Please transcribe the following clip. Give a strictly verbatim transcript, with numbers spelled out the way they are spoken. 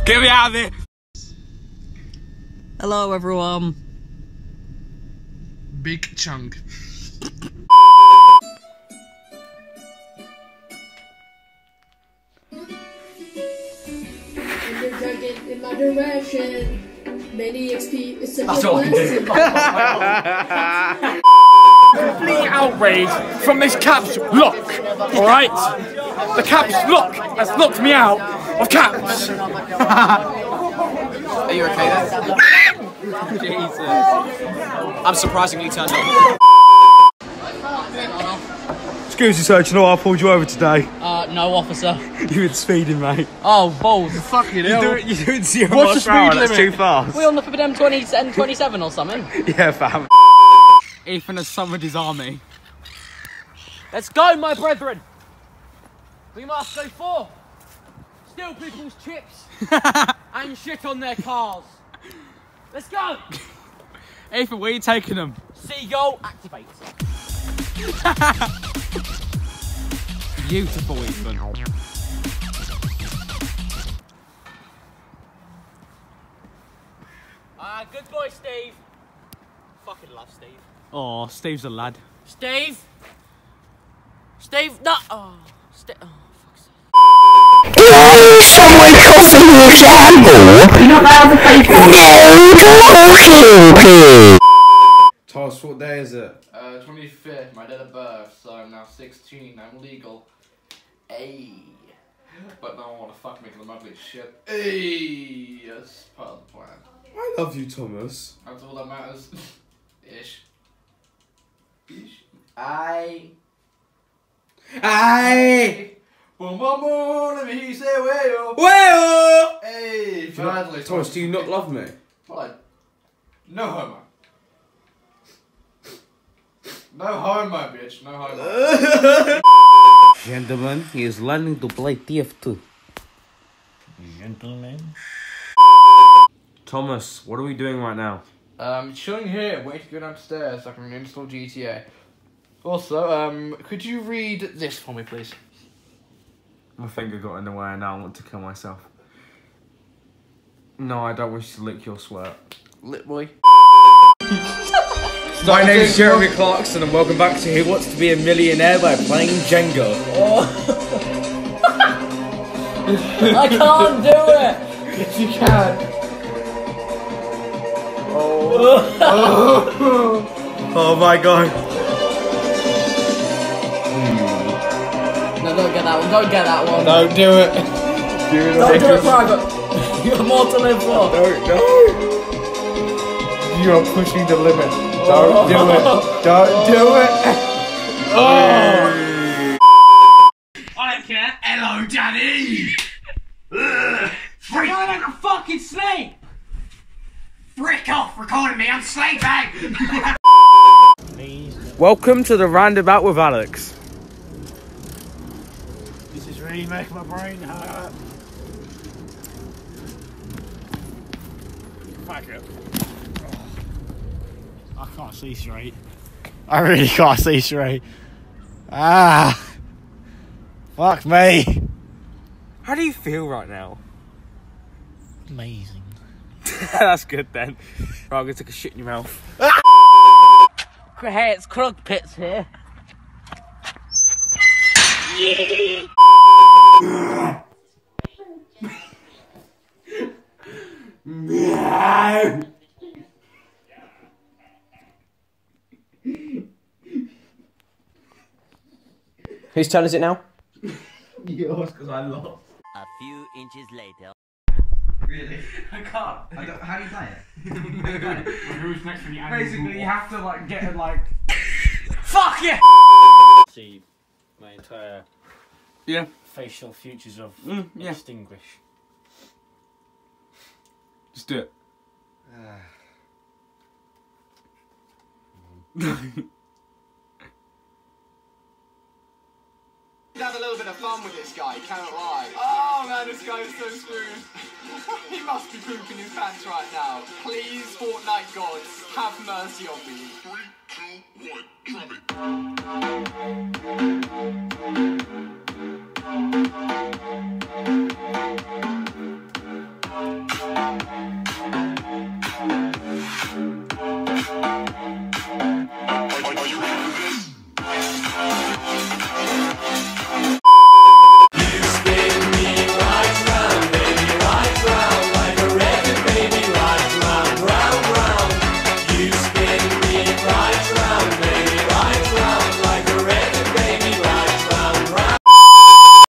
Get me out of here! Hello, everyone. Big chunk. In my direction, many X P is such That's a all I blessing. can do. Complete outrage from this caps lock, alright? The caps lock has knocked me out of caps. Are you okay then? Jesus. I'm surprisingly turned on. Excuse me, sir, do you know why I pulled you over today? Uh, no, officer. You were speeding, mate. Oh, balls. Fucking You're doing, you're doing zero What's miles the per hour, speed that's limit? too fast. We on the forbidden twenty and twenty-seven or something? Yeah, fam. Ethan has summoned his army. Let's go, my brethren. We must go forth. Steal people's chips and shit on their cars. Let's go. Ethan, where are you taking them? Seagull, activate. Beautiful, Ethan. Ah, uh, good boy, Steve. Fucking love Steve. Oh, Steve's a lad. Steve. Steve, no. Oh, Steve. Oh, fuck's sake. Someone coughing your sample. You're not allowed to say no. Toss, what day is it? Uh, twenty-fifth, my date of birth, so I'm now sixteen, I'm legal. Ayy. But now I want to fuck me because I'm ugly as shit. Ayy. That's part of the plan. I love you, Thomas. That's all that matters. Ish. Ish. I. Aye! Boom, boom, boom, let me hear you say wayo. Well! Hey, finally. Thomas, do you not love me? Well, I... No homo. No homo, bitch. No homo. Gentlemen, he is learning to play T F two. Gentlemen. Thomas, what are we doing right now? Um, chilling here, waiting to go downstairs so I can install G T A. Also, um, could you read this for me, please? My finger got in the way and now I want to kill myself. No, I don't wish to lick your sweat. Lit boy. My name is Jeremy Clarkson and welcome back to Who Wants to Be a Millionaire by playing Jenga. Oh. I can't do it. Yes, you can. Oh. Oh my god. No, don't get that one. Don't get that one. Don't do it. Don't do it, private. You have more to live for. Don't, no. You are pushing the limit. Don't do it. Don't do it. Oh. I don't care. Hello, Daddy. Freak! I'm like a fucking snake. Frick off recording me. I'm slave bag. Welcome to the roundabout with Alex. This is really making my brain hurt. Fuck it. I can't see straight. I really can't see straight. Ah. Fuck me. How do you feel right now? Amazing. That's good then. Right, I'm gonna take a shit in your mouth. Hey, it's Krug Pits here. No. Whose turn is it now? Yours, because I lost. A few inches later. Really? I can't. I don't, how do you play it? Who's next to the Basically, you have to like get it like. Fuck yeah! See my entire Yeah. facial features of Mm, yeah. extinguish. Just do it. Have a little bit of fun with this guy, cannot lie. Oh man, this guy is so screwed. He must be pooping his pants right now. Please, Fortnite gods, have mercy on me. Three, two, one, drop it. Bye.